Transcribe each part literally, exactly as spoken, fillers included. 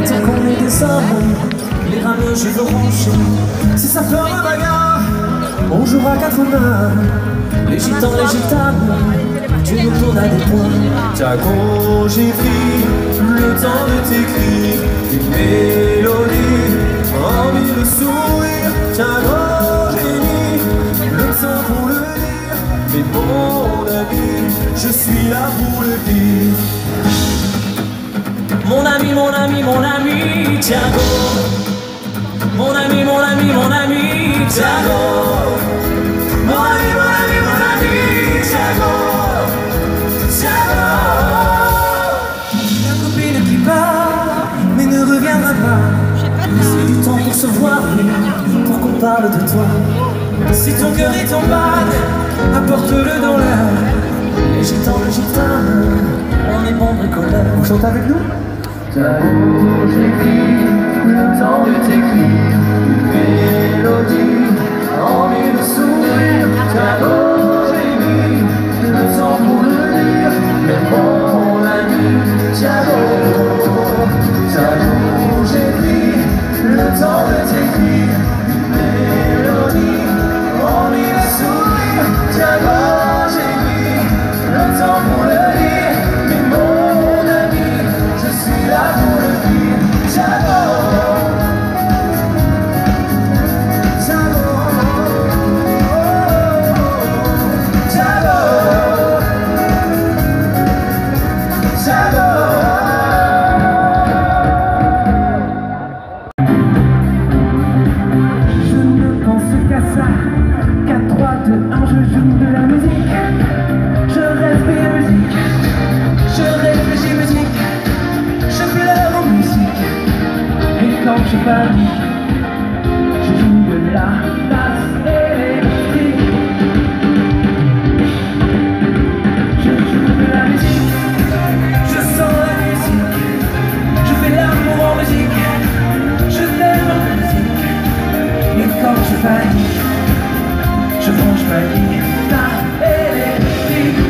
Et tant qu'on est des hommes, les rameux cheveux ronchés, si ça pleure la bagarre, on jouera quatre mains. Les gitans, les gitanes, tu nous tournes à des points. Tiago, j'ai pris le temps de t'écrire une mélodie en mille sourires. Tiago, j'ai mis le temps pour le dire. Mais mon ami, je suis là pour le dire. Mon ami, mon ami, mon ami, Tiago. Mon ami, mon ami, mon ami, Tiago. Mon ami, mon ami, mon ami, Tiago. Tiago. La copine qui part, mais ne reviendra pas. C'est du temps pour se voir, pour qu'on parle de toi. Si ton cœur est en bad, apporte-le dans l'air. Les gitans, les gitanes, on est bons bricoleurs. Vous chantez avec nous? Tiago, j'ai pris le temps de t'écrire une mélodie en mille sourires. Tiago, j'ai mis le temps pour le dire. Mais mon ami, Tiago, Tiago, j'ai pris le temps de t'écrire une mélodie en mille sourires. Tiago, j'ai mis le temps pour le dire. Mais mon ami, je suis là pour le dire. Tiago, Tiago, Tiago, Tiago. Je ne pense qu'à ça, qu'à trois, deux, un, je joue de la musique. Je respire musique, je réfléchis musique, je pleure en musique. Et quand je panique, je joue de la basse électrique. Je joue de la musique, je sens la musique, je fais l'amour en musique, je t'aime en musique. Et quand je panique, je branche ma guitare électrique.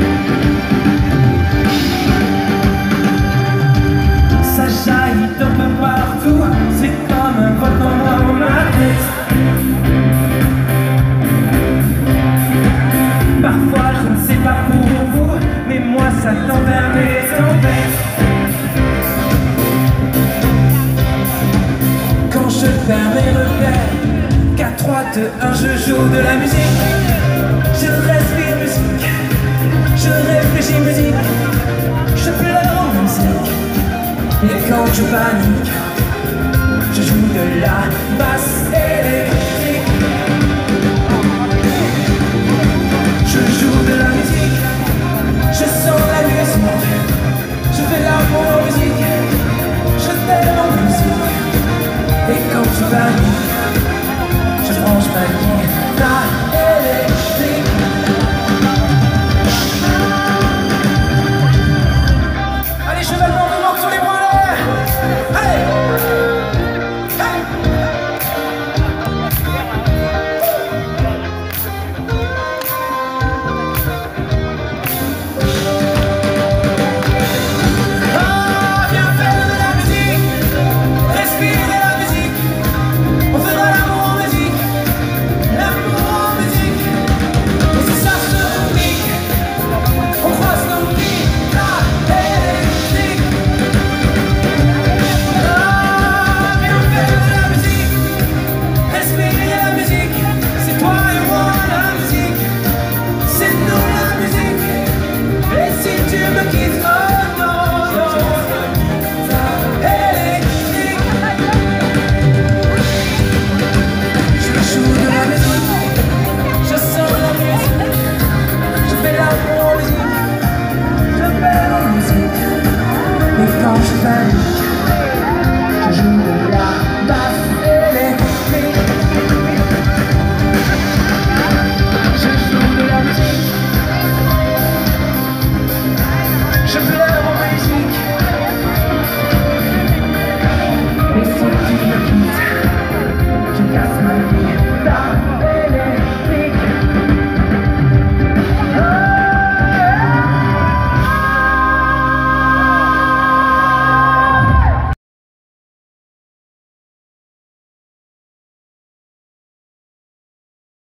Ça jaillit d'un peu partout, c'est comme un volcan dans ma tête. Parfois je ne sais pas pour vous, mais moi ça tend vers mes tempêtes. Quand je perds mes repères, quatre, trois, deux, un, je joue de la musique. Je respire musique, je réfléchis musique, je pleure en musique. Et quand je panique, je joue de la basse électrique. Je joue de la musique, je sens la musique, je fais l'amour en musique, je t'aime en musique. Et quand je panique, je branche ma guitare électrique. Allez, cheval blanc, devant sur les bras là. Allez, hey. Ah, viens faire de la musique, respire de la musique. On fera l'amour en musique, l'amour en musique. Et si ça se complique, on croise nos guitares électriques. Ah, viens faire de la musique, respirer la musique. C'est toi et moi la musique, c'est nous la musique. Et si tu me quittes, oh non, non, électrique. Je joue de la musique, je sens la musique, je fais l'amour en musique, je perds en musique. Et quand je panique,